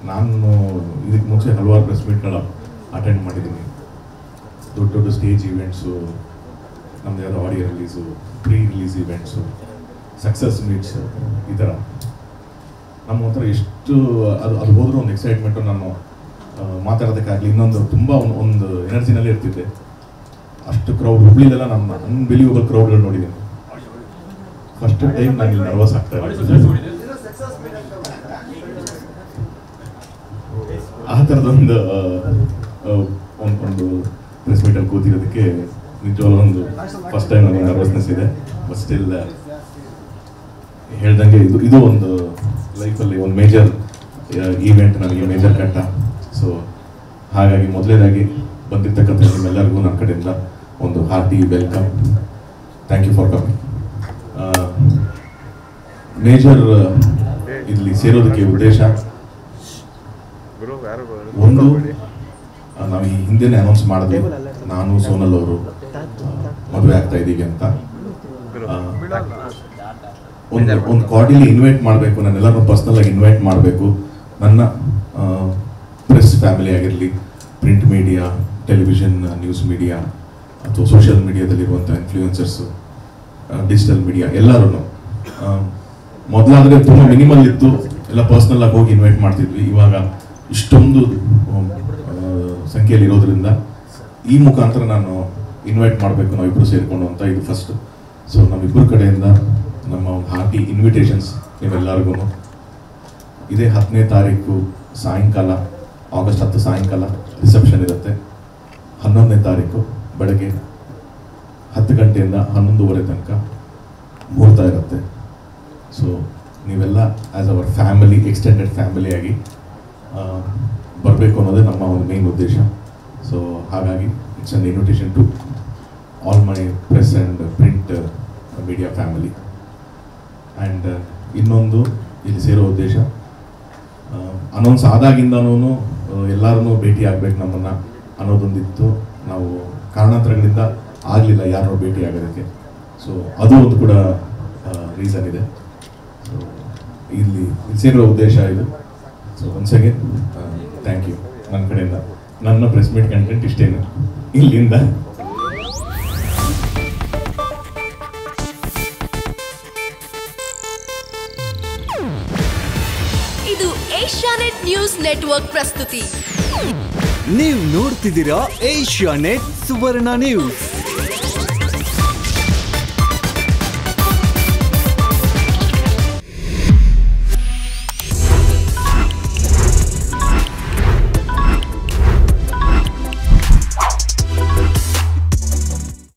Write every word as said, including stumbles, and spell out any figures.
ನಾನು ಇದಕ್ಕೆ ಮುಂಚೆ ಹಲವಾರು ಪ್ರೆಸ್ ಮೀಟ್ಗಳ ಅಟೆಂಡ್ ಮಾಡಿದ್ದೀನಿ. ದೊಡ್ಡ ದೊಡ್ಡ ಸ್ಟೇಜ್ ಇವೆಂಟ್ಸು, ನಮ್ಮದು ಯಾವುದೋ audio release, pre release events, success meets, ಈ ಥರ ನಮ್ಮ ಒಂಥರ ಎಷ್ಟು ಅದು ಅದು ಹೋದರೂ ಒಂದು ಎಕ್ಸೈಟ್ಮೆಂಟು. ನಾನು ಮಾತಾಡೋದಕ್ಕಾಗಲಿ ಇನ್ನೊಂದು ತುಂಬ ಒಂದು ಒಂದು ಎನರ್ಜಿನಲ್ಲೇ ಇರ್ತಿದ್ದೆ. ಅಷ್ಟು ಕ್ರೌಡ್ ಹುಬ್ಳಿಲೆಲ್ಲ ನಮ್ಮ ಅನ್ಬಿಲೀವಬಲ್ ಕ್ರೌಡ್ಗಳು ನೋಡಿದ್ದೀನಿ. ಫಸ್ಟ್ ಟೈಮ್ ನಾನು ಇಲ್ಲಿ ನರ್ವಸ್ ಆಗ್ತಾ ಇರೋದು. ಆ ಥರದೊಂದು ಒಂದು ಒಂದು ಪ್ರೆಸ್ ಮೀಟಲ್ಲಿ ಕೂತಿರೋದಕ್ಕೆ ನಿಜವಾಗ್ಲೂ ಒಂದು ಫಸ್ಟ್ ಟೈಮ್ ನನಗೆ ನರ್ವಸ್ನೆಸ್ ಇದೆ. ಬಟ್ ಸ್ಟಿಲ್ ಹೇಳ್ದಂಗೆ ಇದು ಇದು ಒಂದು ಲೈಫಲ್ಲಿ ಒಂದು ಮೇಜರ್ ಈವೆಂಟ್, ನನಗೆ ಮೇಜರ್ ಕಟ್ಟ. ಸೊ ಹಾಗಾಗಿ ಮೊದಲನೇದಾಗಿ ಬಂದಿರ್ತಕ್ಕಂಥ ನಿಮ್ಮೆಲ್ಲರಿಗೂ ನನ್ನ ಕಡೆಯಿಂದ ಒಂದು hearty welcome. Thank you for coming. Major ಇಲ್ಲಿ ಸೇರೋದಕ್ಕೆ ಉದ್ದೇಶ ಒಂದು, ನಾವು ಈ ಹಿಂದೆನೇ ಅನೌನ್ಸ್ ಮಾಡಿದ್ವಿ, ನಾನು ಸೋನಲ್ ಅವರು ಮದುವೆ ಆಗ್ತಾ ಇದ್ದೀವಿ ಅಂತ. ಒಂದು ಒಂದು ಕಾರ್ಡಿಲಿ ಇನ್ವೈಟ್ ಮಾಡಬೇಕು, ನನ್ನೆಲ್ಲರೂ ಪರ್ಸ್ನಲ್ ಆಗಿ ಇನ್ವೈಟ್ ಮಾಡಬೇಕು. ನನ್ನ ಪ್ರೆಸ್ ಫ್ಯಾಮಿಲಿ ಆಗಿರಲಿ, print media, television, news media ಅಥವಾ ಸೋಷಿಯಲ್ ಮೀಡಿಯಾದಲ್ಲಿರುವಂಥ ಇನ್ಫ್ಲೂಯೆನ್ಸರ್ಸು, ಡಿಜಿಟಲ್ ಮೀಡಿಯಾ ಎಲ್ಲರೂ. ಮೊದಲಾದರೆ ತುಂಬ ಮಿನಿಮಲ್ ಇತ್ತು, ಎಲ್ಲ ಪರ್ಸ್ನಲ್ ಆಗಿ ಹೋಗಿ ಇನ್ವೈಟ್ ಮಾಡ್ತಿದ್ವಿ. ಇವಾಗ ಇಷ್ಟೊಂದು ಸಂಖ್ಯೆಯಲ್ಲಿ ಇರೋದ್ರಿಂದ ಈ ಮುಖಾಂತರ ನಾನು ಇನ್ವೈಟ್ ಮಾಡಬೇಕು ನಾವಿಬ್ಬರು ಸೇರಿಕೊಂಡು ಅಂತ. ಇದು ಫಸ್ಟ್. ಸೊ ನಮ್ಮಿಬ್ಬರ ಕಡೆಯಿಂದ ನಮ್ಮ ಒಂದು ಹಾರ್ಟಿ ಇನ್ವಿಟೇಷನ್ಸ್ ನೀವೆಲ್ಲರಿಗೂ. ಇದೇ ಹತ್ತನೇ ತಾರೀಕು ಸಾಯಂಕಾಲ, ಆಗಸ್ಟ್ ಹತ್ತು ಸಾಯಂಕಾಲ ರಿಸೆಪ್ಷನ್ ಇರುತ್ತೆ. ಹನ್ನೊಂದನೇ ತಾರೀಕು ಬೆಳಗ್ಗೆ ಹತ್ತು ಗಂಟೆಯಿಂದ ಹನ್ನೊಂದುವರೆ ತನಕ ಮುಹೂರ್ತ ಇರುತ್ತೆ. ಸೊ ನೀವೆಲ್ಲ ಆ್ಯಸ್ ಅವರ್ ಫ್ಯಾಮಿಲಿ, ಎಕ್ಸ್ಟೆಂಡೆಡ್ ಫ್ಯಾಮಿಲಿಯಾಗಿ ಬರಬೇಕು ಅನ್ನೋದೇ ನಮ್ಮ ಒಂದು ಮೇನ್ ಉದ್ದೇಶ. ಸೊ ಹಾಗಾಗಿ it's an invitation to all my press and print media family. And ಇನ್ನೊಂದು ಇಲ್ಲಿ ಸೇರೋ ಉದ್ದೇಶ, ಅನೌನ್ಸ್ ಆದಾಗಿಂದನೂ ಎಲ್ಲರೂ ಭೇಟಿ ಆಗಬೇಕು ನಮ್ಮನ್ನು ಅನ್ನೋದೊಂದಿತ್ತು. ನಾವು ಕಾರಣಾಂತರಗಳಿಂದ ಆಗಲಿಲ್ಲ ಯಾರೋ ಭೇಟಿ ಆಗೋದಕ್ಕೆ. ಸೊ ಅದು ಒಂದು ಕೂಡ ರೀಸನ್ ಇದೆ. ಸೊ ಇಲ್ಲಿ ಇಲ್ಲಿ ಸೇರುವ ಉದ್ದೇಶ ಇದು. So once again thank you ನನ್ನ ಕಡೆಯಿಂದ. ನನ್ನ ಪ್ರೆಸ್ ಮೀಟ್ ಕಂಟೆಂಟ್ ಇಷ್ಟೇನು ಇಲ್ಲಿಂದ. ಇದು ಏಷ್ಯಾನೆಟ್ ನ್ಯೂಸ್ ನೆಟ್ವರ್ಕ್ ಪ್ರಸ್ತುತಿ. ನೀವು ನೋಡ್ತಿದ್ದೀರಾ ಏಷ್ಯಾನೆಟ್ ಸುವರ್ಣ ನ್ಯೂಸ್.